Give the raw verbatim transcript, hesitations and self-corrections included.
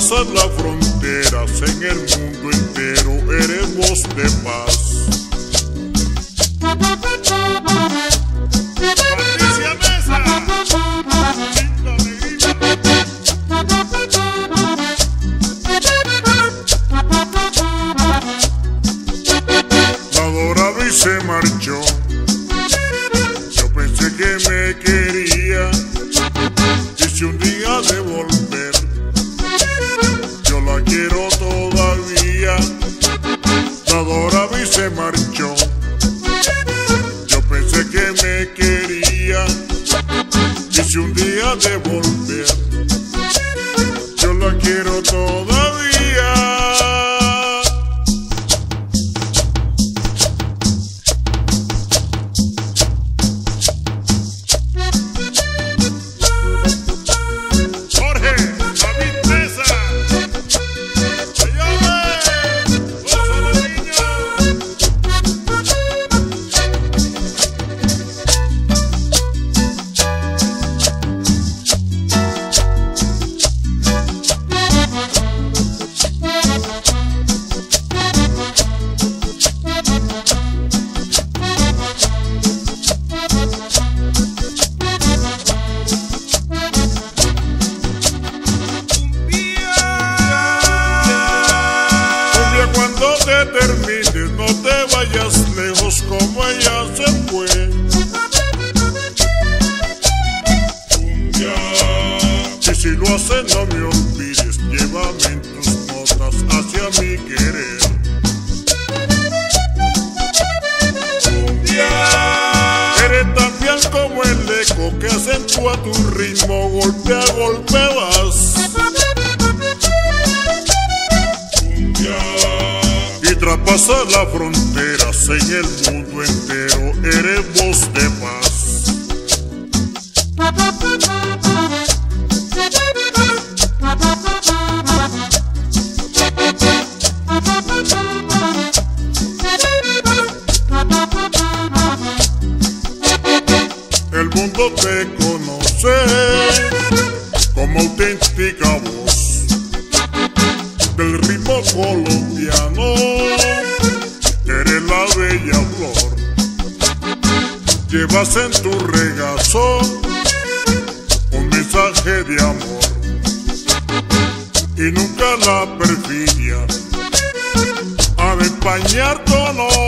traspasas las fronteras, en el mundo entero eres voz de paz. Patricia Mesa, Chinga Negrita. La adoraba y se marchó. Yo pensé que me quería, y si un día de volver, yo la quiero todavía. La adoraba y se marchó. Yo pensé que me quería, y si un día de volver, yo la quiero todavía. Cuando te termines, no te vayas lejos como ella se fue. Cumbia. Y si lo haces, no me olvides, llévame en tus notas hacia mi querer. Cumbia. Eres tan fiel como el eco que acentúa tu ritmo, golpe a golpe vas. Y traspasas las fronteras, en el mundo entero eres voz de paz. El mundo te conoce como auténtica voz del ritmo colombiano. Eres la bella flor, llevas en tu regazo un mensaje de amor, y nunca la perfidia ha de empañar tu honor.